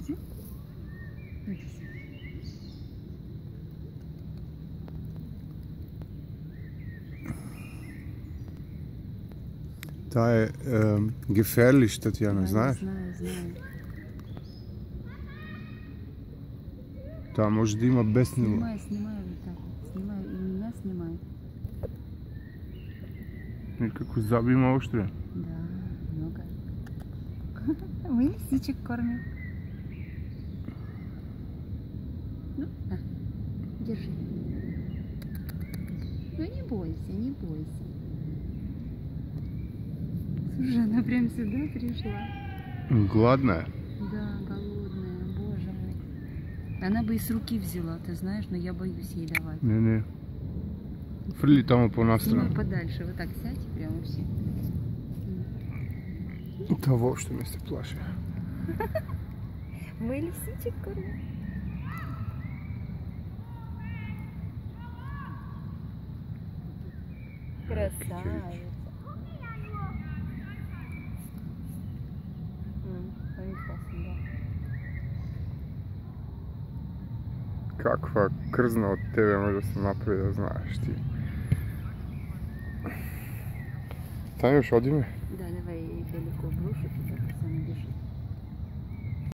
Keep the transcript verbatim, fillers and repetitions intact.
Иди сюда. Da je ähm, gefährlich, Tatjana, Да, знаешь? знаю, знаю. Там может дима без него. Снимай, снимай вот так вот. Снимай, и меня снимай. И какой зуб има още. Да, много. Мы лисичек кормим. Ну, на, держи. Ну не бойся, не бойся. Слушай, она прям сюда пришла. Гладная? Да, голодная, боже мой. Она бы и с руки взяла, ты знаешь, но я боюсь ей давать. Не-не. Фрли там по нас Снимай страну. подальше, вот так сядь прямо все. Того, что вместе плачет. Мы лисичек кормим. Красавица. Каква крзна от тебе може да се направи, да знаеш ти. Там još odime?